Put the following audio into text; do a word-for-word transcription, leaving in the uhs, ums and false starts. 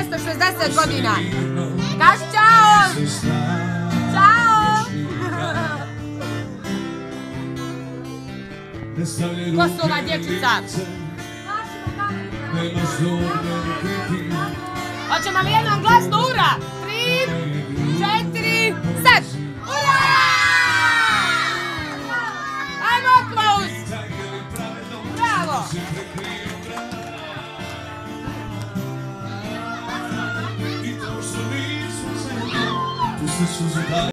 dvjesto šezdeset godina. Kaži čao! Čao! Ko su ova dječica? Hoćemo li jednom glasno ura? Tri, četiri, set! Ura! Ajmo aplauz! Bravo!